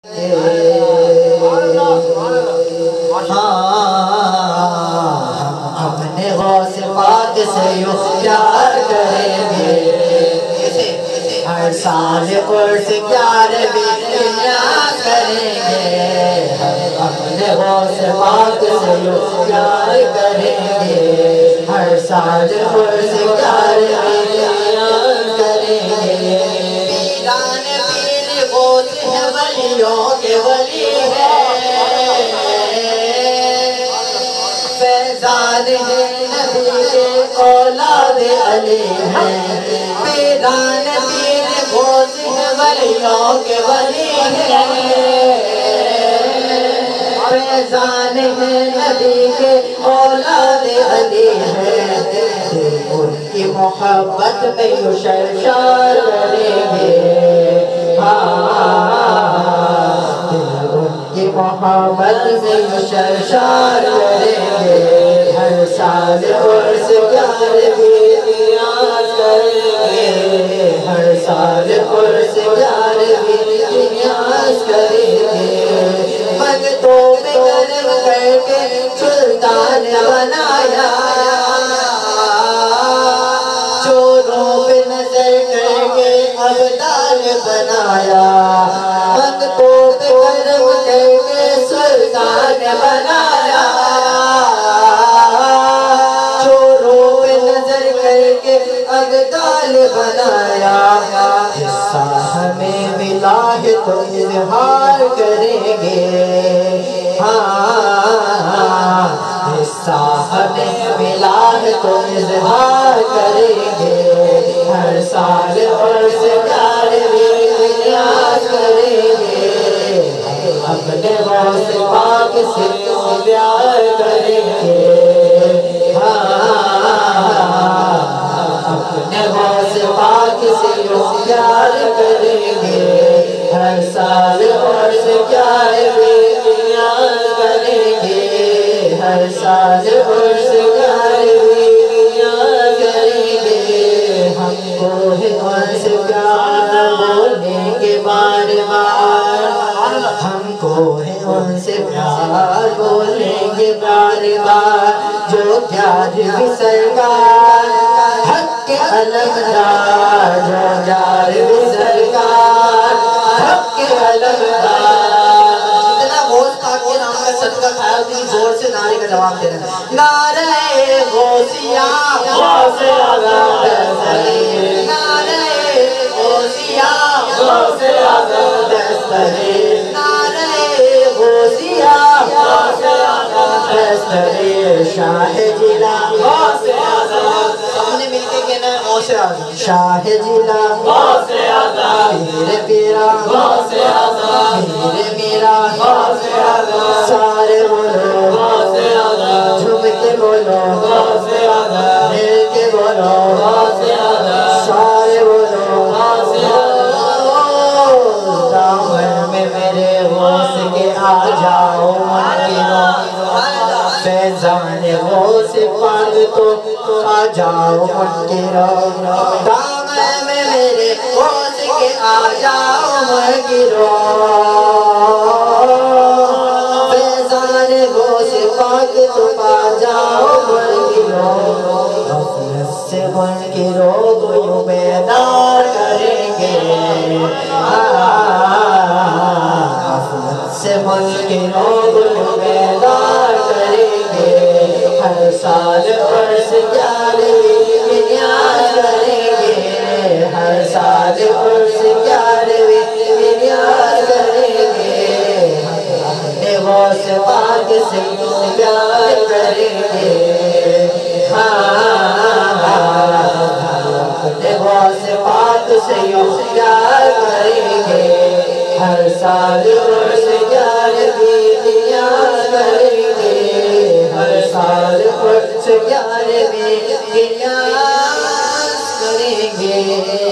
اپنے غوث پاک سے یوں پیار کریں گے ہر سال عرس 11ویں نیاز کریں گے اپنے غوث پاک سے یوں پیار کریں گے ہر سال عرس 11ویں نیاز کریں گے پیران پیر غوث ہے ولیوں کے ولی ہے فیضان ہے نبی کے اولاد علی ہے پیران پیر غوث ہے ولیوں کے ولی ہے فیضان ہے نبی کے اولاد علی ہے ان کی محبت میں یوں شرشار کریں گے کی محبت میں یوں شرشار کریں گے ہر سال عرس 11ویں نیاز کریں گے ہر سال عرس 11ویں نیاز کریں گے منگتوں میں کرم کر کے سلطان بنایا چوروں پہ نظر کر کے ابدال بنایا منگتوں پہ کرم کر کے سلطان بنایا چوروں پہ نظر کر کے ابدال بنایا حصہ ہمیں ملا ہے تو اظہار کریں گے حصہ ہمیں ملا ہے تو اظہار کریں گے ہر سال عرس 11ویں نیاز کریں گے اپنے غوث پاک سے پیار کریں گے اپنے غوث پاک سے پیار کریں گے ہر سال عرس 11ویں نیاز کریں گے ہر سال عرس 11ویں نیاز کریں گے ہم کو ہے ان سے پیار بولیں گے بار بار ہم کو ہے ان سے پیار بولیں گے بار بار جو پیار بھی سرکار حق کے علمدار جو پیار بھی سرکار حق کے علمدار جتنا غوث پاک کے نام کا صدقہ کھایا اتنی زور سے نعرے کا جواب دے رہے ہیں نعرہ غوثیہ غوث اعظم دستگیر نعرہ غوثیہ غوث اعظم دستگیر نعرہ غوثیہ غوث اعظم دستگیر شاہ جلا غوث اعظم ہم نے مل کے کہنا ہے غوث اعظم شاہ جلا غوث اعظم پیر پیرا غوث اعظم پیر میرا غوث اعظم سارے بولو غوث اعظم جھم کے بولو غوث اعظم مل کے بولو غوث اعظم سارے بولو غوث اعظم دامن میں میرے غوث کے آ جاؤ منکروں فیضان غوث پاک تو آ جاؤ منکروں دامن میں میرے غوث کے آ جاؤ منکروں فیضان غوث پاک تو آ جاؤ منکروں غفلت سے منکروں کو یوں بیدار کریں گے غفلت سے منکروں کو یوں بیدار کریں گے ہر سال عرس 11ویں نیاز کریں گے ہر سال عرس 11ویں نیاز کریں گے اپنے غوث پاک سے پیار کریں گے اپنے غوث پاک سے پیار کریں گے ہر سال عرس 11ویں نیاز کریں گے ہر سال عرس 11ویں نیاز کریں گے